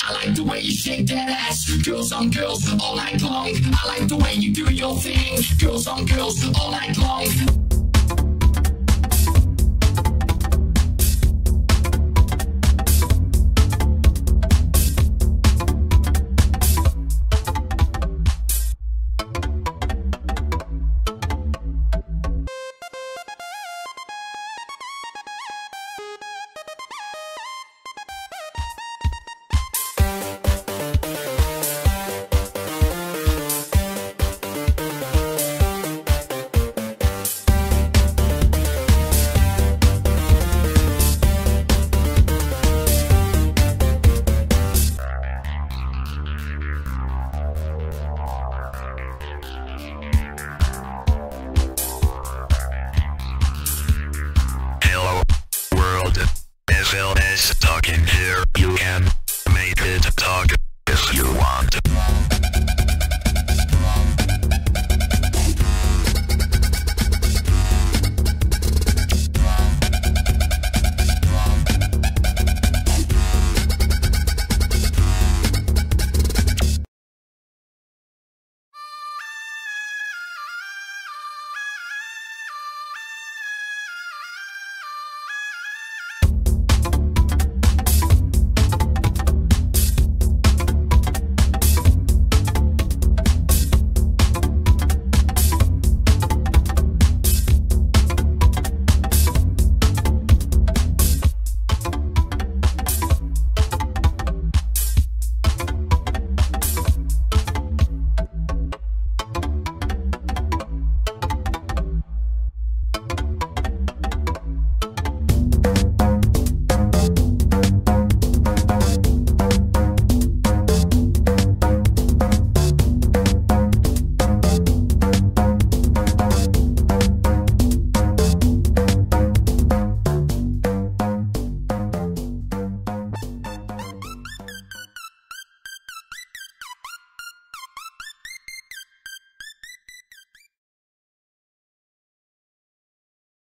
I like the way you shake that ass. Girls on girls all night long. I like the way you do your thing. Girls on girls all night long.